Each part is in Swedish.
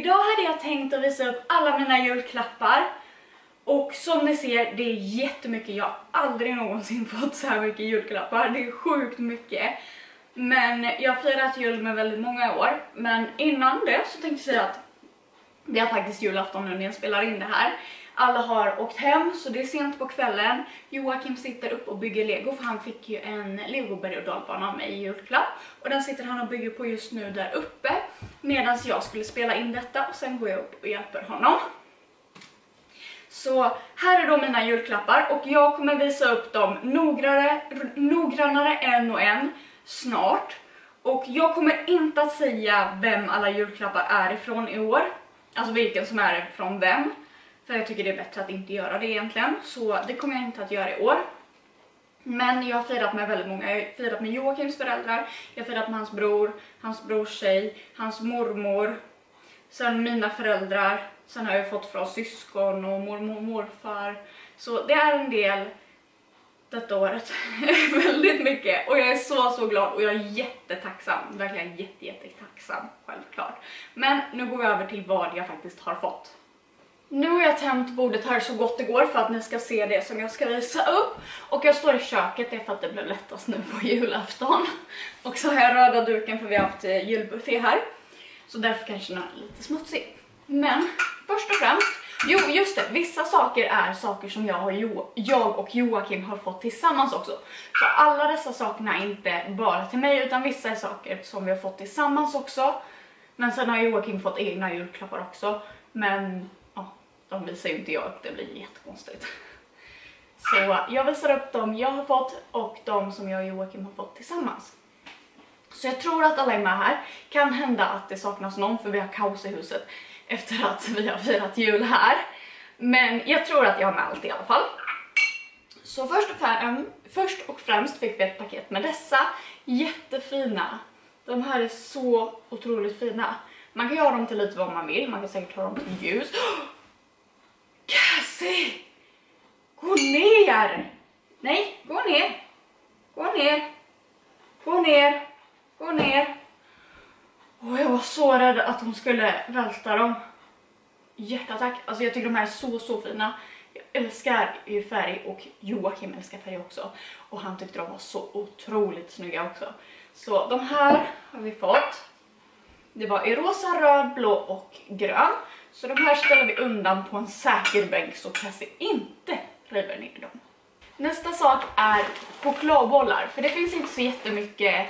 idag hade jag tänkt att visa upp alla mina julklappar. Och som ni ser, det är jättemycket. Jag har aldrig någonsin fått så här mycket julklappar. Det är sjukt mycket. Men jag har firat jul med väldigt många år. Men innan det så tänkte jag säga att det är faktiskt julafton nu när jag spelar in det här. Alla har åkt hem så det är sent på kvällen. Joakim sitter upp och bygger Lego för han fick ju en Lego berg- och dalbana av mig i julklapp. Och den sitter han och bygger på just nu där uppe. Medan jag skulle spela in detta och sen går jag upp och hjälper honom. Så här är då mina julklappar och jag kommer visa upp dem noggrannare en och en snart. Och jag kommer inte att säga vem alla julklappar är ifrån i år. Alltså vilken som är ifrån vem. För jag tycker det är bättre att inte göra det egentligen. Så det kommer jag inte att göra i år. Men jag har firat med väldigt många. Jag har firat med Joakims föräldrar. Jag har firat med hans brors tjej, hans mormor. Sen mina föräldrar. Sen har jag fått från syskon och mormor och morfar. Så det är en del detta året. Väldigt mycket. Och jag är så glad och jag är jättetacksam. Verkligen jättetacksam, självklart. Men nu går vi över till vad jag faktiskt har fått. Nu har jag tänt bordet här så gott det går för att ni ska se det som jag ska visa upp. Och jag står i köket, det är för att det blev lättast nu på julafton. Och så har jag röda duken för vi har haft julbuffé här. Så därför kanske den är lite smutsig. Men först och främst, jo just det, vissa saker är saker som jag och Joakim har fått tillsammans också. Så alla dessa sakerna är inte bara till mig utan vissa är saker som vi har fått tillsammans också. Men sen har Joakim fått egna julklappar också. Men ja, de visar ju inte jag upp, det blir jättekonstigt. Så jag visar upp dem jag har fått och de som jag och Joakim har fått tillsammans. Så jag tror att alla är med här. Kan hända att det saknas någon för vi har kaos i huset efter att vi har firat jul här. Men jag tror att jag har med allt i alla fall. Så först och främst fick vi ett paket med dessa jättefina. De här är så otroligt fina. Man kan göra dem till lite vad man vill. Man kan säkert ha dem till ljus. Cassie! Gå ner! Nej, gå ner! Gå ner! Gå ner! Gå ner! Och jag var så rädd att hon skulle välta dem. Hjärtattack. Alltså jag tycker de här är så fina. Jag älskar ju färg och Joakim älskar färg också. Och han tyckte de var så otroligt snygga också. Så de här har vi fått. Det var i rosa, röd, blå och grön. Så de här ställer vi undan på en säker bänk så Cassie inte river ner dem. Nästa sak är chokladbollar. För det finns inte så jättemycket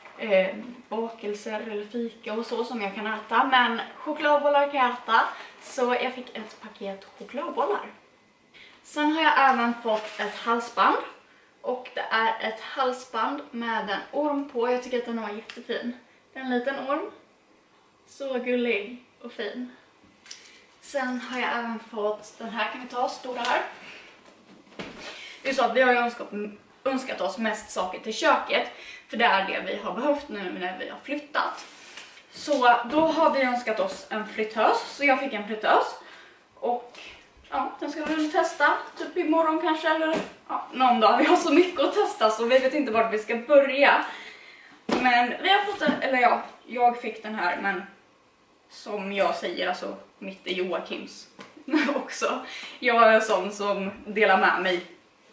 bakelser eller fika och så som jag kan äta. Men chokladbollar kan jag äta. Så jag fick ett paket chokladbollar. Sen har jag även fått ett halsband. Och det är ett halsband med en orm på. Jag tycker att den var jättefin. En liten orm. Så gullig och fin. Sen har jag även fått den här, kan vi ta, stora här. Det är så att vi har ju önskat oss mest saker till köket. För det är det vi har behövt nu när vi har flyttat. Så då har vi önskat oss en flyttös. Så jag fick en flyttös. Och ja, den ska vi väl testa. Typ imorgon kanske. Eller ja, någon dag. Vi har så mycket att testa så vi vet inte vart vi ska börja. Men vi har fått en, eller ja, jag fick den här. Men som jag säger, alltså mitt är Joakims också. Jag är en sån som delar med mig.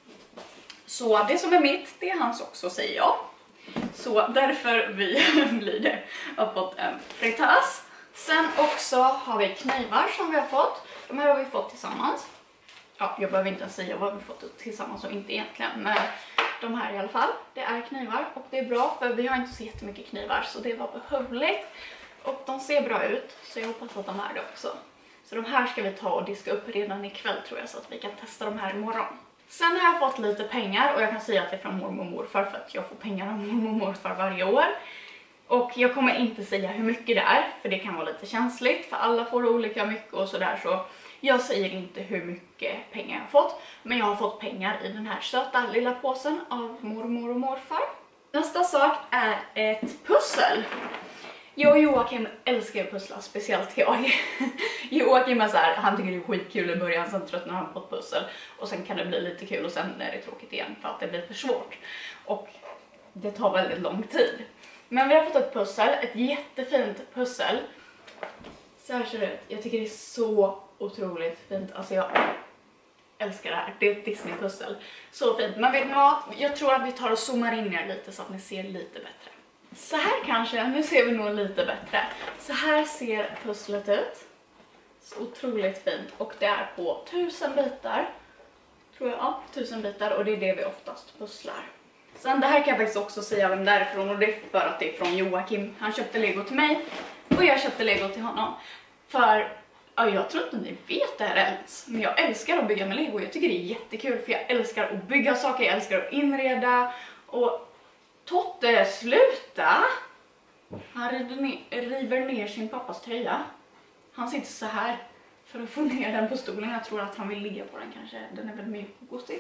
Så det som är mitt, det är hans också, säger jag. Så därför blir det. Jag har fått en fritös. Sen också har vi knivar som vi har fått. De här har vi fått tillsammans. Ja, jag behöver inte säga vad vi fått tillsammans och inte egentligen. Men de här i alla fall, det är knivar. Och det är bra för vi har inte så jättemycket knivar. Så det var behövligt. Och de ser bra ut. Så jag hoppas att de är det också. Så de här ska vi ta och diska upp redan ikväll tror jag. Så att vi kan testa de här imorgon. Sen har jag fått lite pengar och jag kan säga att det är från mormor och morfar för att jag får pengar av mormor och morfar varje år. Och jag kommer inte säga hur mycket det är för det kan vara lite känsligt för alla får olika mycket och sådär så jag säger inte hur mycket pengar jag har fått. Men jag har fått pengar i den här söta lilla påsen av mormor och morfar. Nästa sak är ett pussel. Jag och Joakim älskar att pussla, speciellt jag. Joakim är så här, han tycker det är skitkul i början, sen tröttnar han på ett pussel. Och sen kan det bli lite kul och sen är det tråkigt igen för att det blir för svårt. Och det tar väldigt lång tid. Men vi har fått ett pussel, ett jättefint pussel. Så här ser det ut. Jag tycker det är så otroligt fint. Alltså jag älskar det här. Det är ett Disney-pussel. Så fint. Men vet ni vad? Jag tror att vi tar och zoomar in er lite så att ni ser lite bättre. Så här kanske. Nu ser vi nog lite bättre. Så här ser pusslet ut. Så otroligt fint. Och det är på 1000 bitar. Tror jag. Ja, 1000 bitar. Och det är det vi oftast pusslar. Sen det här kan jag faktiskt också säga vem därifrån. Och det är för att det är från Joakim. Han köpte Lego till mig. Och jag köpte Lego till honom. För ja, jag tror inte ni vet det här ens. Men jag älskar att bygga med Lego. Jag tycker det är jättekul. För jag älskar att bygga saker. Jag älskar att inreda. Och Totte, sluta! Han river ner sin pappas tröja. Han sitter så här för att få ner den på stolen. Jag tror att han vill ligga på den kanske. Den är väl mjuk och gosig.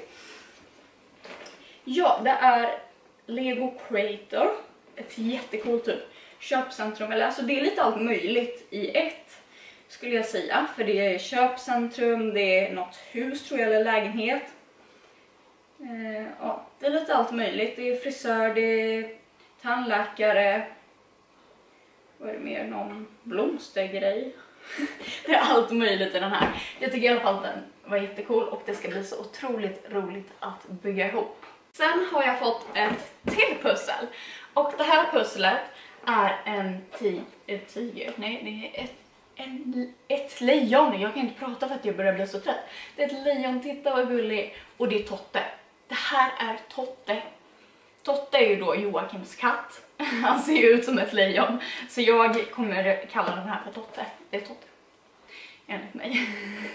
Ja, det är Lego Creator. Ett jättecoolt typ köpcentrum. Eller alltså det är lite allt möjligt i ett, skulle jag säga. För det är köpcentrum, det är något hus tror jag, eller lägenhet. Ja, det är lite allt möjligt. Det är frisör, det är tandläkare. Vad är det mer? Någon blomstergrej. Det är allt möjligt i den här. Jag tycker i alla fall att den var jättecool och det ska bli så otroligt roligt att bygga ihop. Sen har jag fått ett till pussel. Och det här pusslet är en tiger. Nej, det är ett lejon. Jag kan inte prata för att jag börjar bli så trött. Det är ett lejon, titta vad gullig. Och det är Totte. Det här är Totte. Totte är ju då Joakims katt. Han ser ju ut som ett lejon. Så jag kommer kalla den här för Totte. Det är Totte. Enligt mig.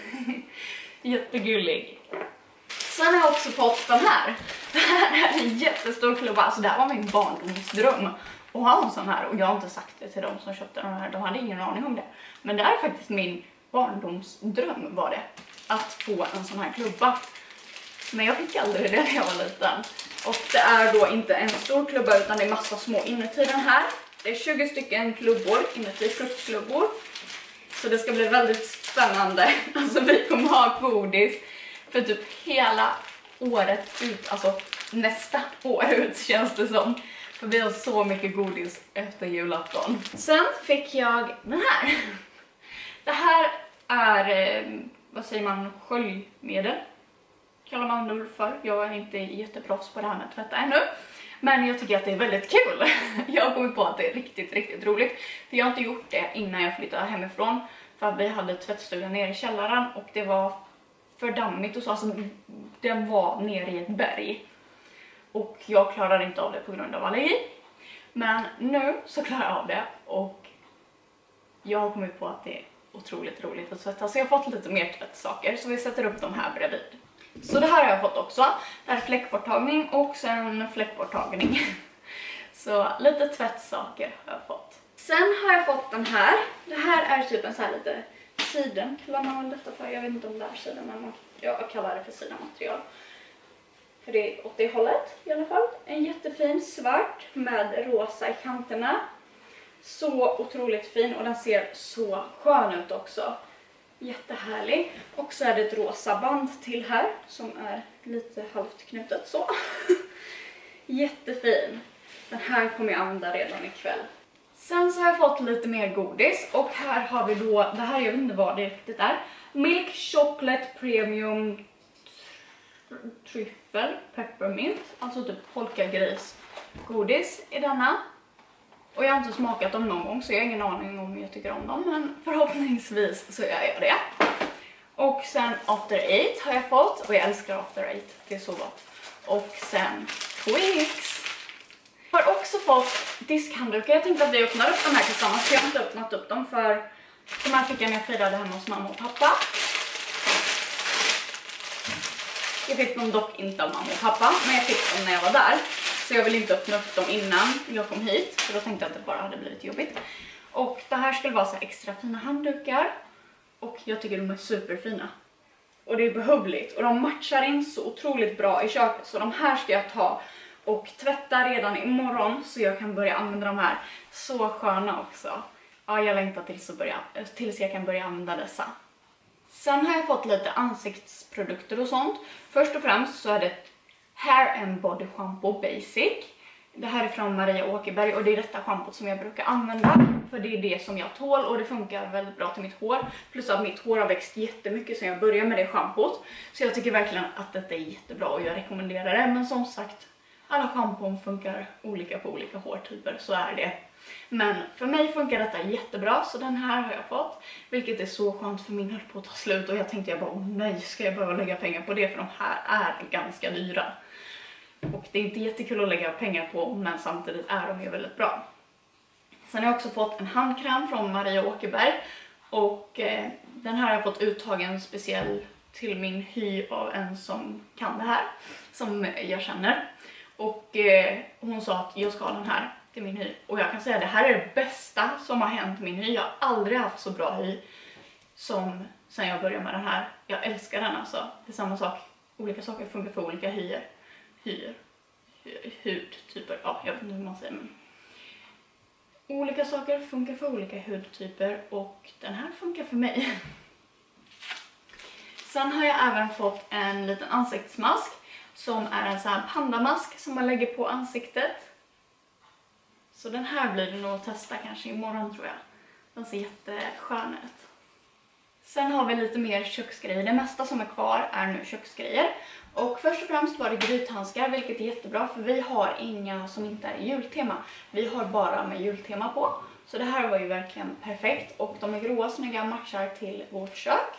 Jättegullig. Sen har jag också fått den här. Det här är en jättestor klubba. Alltså det här var min barndomsdröm. Och ha en sån här. Och jag har inte sagt det till dem som köpte den här. De hade ingen aning om det. Men det är faktiskt min barndomsdröm var det. Att få en sån här klubba. Men jag fick aldrig det när jag var liten. Och det är då inte en stor klubba utan det är massa små inuti den här. Det är 20 stycken klubbor inuti, fruktklubbor. Så det ska bli väldigt spännande. Alltså vi kommer ha godis för typ hela året ut. Alltså nästa år ut känns det som. För vi har så mycket godis efter julafton. Sen fick jag den här. Det här är, vad säger man, sköljmedel. Kallar man det för. Jag är inte jätteproffs på det här med att tvätta ännu. Men jag tycker att det är väldigt kul. Jag har kommit på att det är riktigt roligt. För jag har inte gjort det innan jag flyttade hemifrån. För att vi hade tvättstugan nere i källaren. Och det var för dammigt och så. Alltså, den var nere i ett berg. Och jag klarade inte av det på grund av allergi. Men nu så klarar jag av det. Och jag har kommit på att det är otroligt roligt att tvätta. Så jag har fått lite mer tvättsaker. Så vi sätter upp de här bredvid. Så det här har jag fått också. Det här är fläckborttagning och sen fläckborttagning. Så lite tvättsaker har jag fått. Sen har jag fått den här. Det här är typ en så här lite siden. Kallar man detta för? Jag vet inte om det är siden. Men jag kallar det för sidenmaterial. För det är åt det hållet i alla fall. En jättefin svart med rosa i kanterna. Så otroligt fin och den ser så skön ut också. Jättehärlig. Och så är det ett rosa band till här som är lite halvt knutet så. Jättefin. Den här kommer jag använda redan ikväll. Sen så har jag fått lite mer godis och här har vi då, det här jag vet inte vad det riktigt är. Milk Chocolate Premium Tryffel Peppermint. Alltså typ polkagris godis i denna. Och jag har inte smakat dem någon gång så jag har ingen aning om jag tycker om dem. Men förhoppningsvis så gör jag det. Och sen After Eight har jag fått. Och jag älskar After Eight. Det är så gott. Och sen Twix. Jag har också fått diskhanddukar. Jag tänkte att vi öppnar upp de här tillsammans. Jag har inte öppnat upp dem för de här fick jag när jag firade hemma hos mamma och pappa. Jag fick dem dock inte av mamma och pappa. Men jag fick dem när jag var där. Så jag vill inte öppna upp dem innan jag kom hit. För då tänkte jag att det bara hade blivit jobbigt. Och det här skulle vara så extra fina handdukar. Och jag tycker de är superfina. Och det är behövligt. Och de matchar in så otroligt bra i köket. Så de här ska jag ta och tvätta redan imorgon. Så jag kan börja använda de här. Så sköna också. Ja, jag längtar tills jag kan börja använda dessa. Sen har jag fått lite ansiktsprodukter och sånt. Först och främst så är det Hair and Body Shampoo Basic. Det här är från Maria Åkerberg och det är detta schampot som jag brukar använda. För det är det som jag tål och det funkar väldigt bra till mitt hår. Plus att mitt hår har växt jättemycket sedan jag började med det schampot. Så jag tycker verkligen att detta är jättebra och jag rekommenderar det. Men som sagt, alla schampon funkar olika på olika hårtyper, så är det. Men för mig funkar detta jättebra, så den här har jag fått. Vilket är så skönt, för min höll på att ta slut och jag tänkte bara, åh nej, ska jag behöva lägga pengar på det? För de här är ganska dyra. Och det är inte jättekul att lägga pengar på, men samtidigt är de ju väldigt bra. Sen har jag också fått en handkräm från Maria Åkerberg. Och den här har jag fått uttagen speciell till min hy av en som kan det här. Som jag känner. Och hon sa att jag ska ha den här till min hy. Och jag kan säga att det här är det bästa som har hänt min hy. Jag har aldrig haft så bra hy som sen jag började med den här. Jag älskar den alltså. Det är samma sak. Olika saker funkar för olika hudtyper. Ja, jag vet inte hur man säger, men olika saker funkar för olika hudtyper och den här funkar för mig. Sen har jag även fått en liten ansiktsmask som är en sån här pandamask som man lägger på ansiktet. Så den här blir det nog att testa kanske imorgon, tror jag. Den ser jätteskön ut. Sen har vi lite mer köksgrejer. Det mesta som är kvar är nu köksgrejer. Och först och främst var det grythandskar, vilket är jättebra för vi har inga som inte är jultema. Vi har bara med jultema på. Så det här var ju verkligen perfekt. Och de är gråa, snygga, matchar till vårt kök.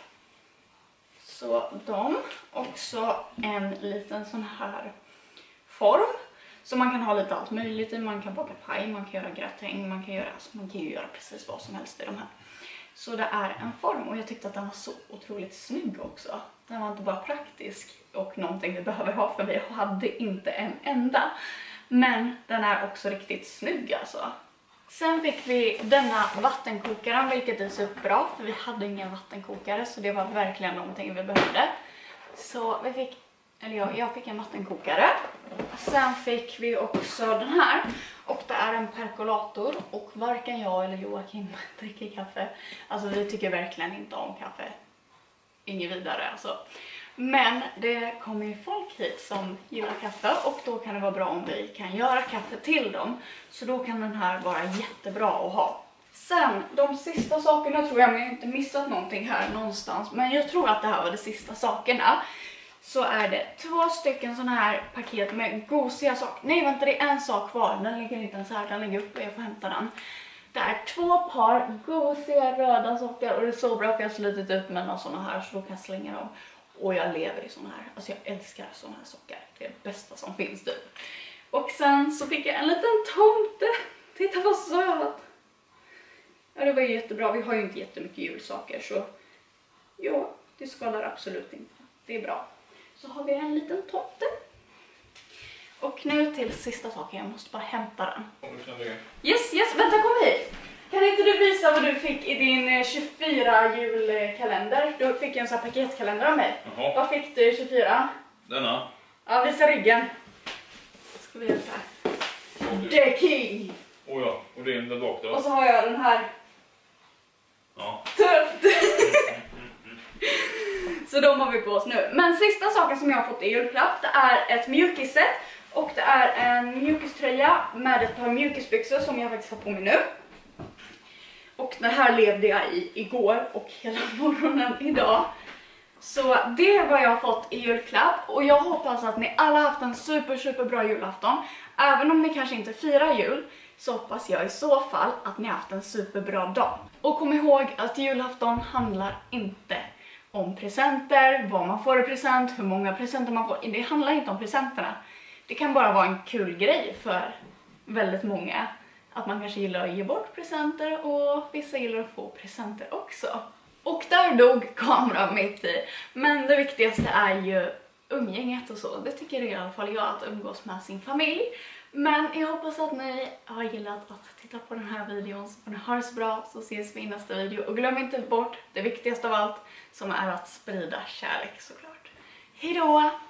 Så de. Också en liten sån här form. Så man kan ha lite allt möjligt i. Man kan baka paj, man kan göra gratäng, man kan ju göra precis vad som helst i de här. Så det är en form och jag tyckte att den var så otroligt snygg också. Den var inte bara praktisk och någonting vi behöver ha, för vi hade inte en enda. Men den är också riktigt snygg alltså. Sen fick vi denna vattenkokaren, vilket är superbra för vi hade ingen vattenkokare, så det var verkligen någonting vi behövde. Så vi fick, jag fick en vattenkokare. Sen fick vi också den här. Och det är en perkolator och varken jag eller Joakim dricker kaffe. Alltså vi tycker verkligen inte om kaffe. Inget vidare alltså. Men det kommer ju folk hit som gillar kaffe och då kan det vara bra om vi kan göra kaffe till dem. Så då kan den här vara jättebra att ha. Sen, de sista sakerna tror jag, men jag har inte missat någonting här någonstans. Men jag tror att det här var de sista sakerna. Så är det 2 stycken såna här paket med gosiga saker. Nej vänta, det är en sak kvar. Den ligger inte ens här, den ligger uppe, jag får hämta den. Det är 2 par gosiga röda sockar och det är så bra för jag har slutit ut med några såna här så då kan jag slänga dem. Och jag lever i såna här. Alltså jag älskar såna här sockar. Det är det bästa som finns typ. Och sen så fick jag en liten tomte. Titta vad söt. Ja, det var ju jättebra. Vi har ju inte jättemycket julsaker så ja, det skadar absolut inte. Det är bra. Så har vi en liten tomte. Och nu till sista saken. Jag måste bara hämta den. Yes, vänta, kom hit. Kan inte du visa vad du fick i din 24 julkalender? Du fick en sån här paketkalender av mig. Jaha. Vad fick du 24? Denna? Ja, visa ryggen. Ska vi göra så här. The King. Oh ja, och det är där bak då. Och så har jag den här. Ja. Tufft. Så de har vi på oss nu. Men sista saken som jag har fått i julklapp, det är ett mjukisset. Och det är en mjukiströja med ett par mjukisbyxor som jag faktiskt har på mig nu. Och det här levde jag i igår och hela morgonen idag. Så det är vad jag har fått i julklapp. Och jag hoppas att ni alla haft en superbra julafton. Även om ni kanske inte firar jul, så hoppas jag i så fall att ni har haft en superbra dag. Och kom ihåg att julafton handlar inte om presenter, vad man får i present, hur många presenter man får. Det handlar inte om presenterna. Det kan bara vara en kul grej för väldigt många. Att man kanske gillar att ge bort presenter och vissa gillar att få presenter också. Och där dog kameran mitt i. Men det viktigaste är ju umgänget och så. Det tycker i alla fall jag, att umgås med sin familj. Men jag hoppas att ni har gillat att titta på den här videon. Så får ni ha det så bra, så ses vi i nästa video. Och glöm inte bort det viktigaste av allt, som är att sprida kärlek såklart. Hejdå!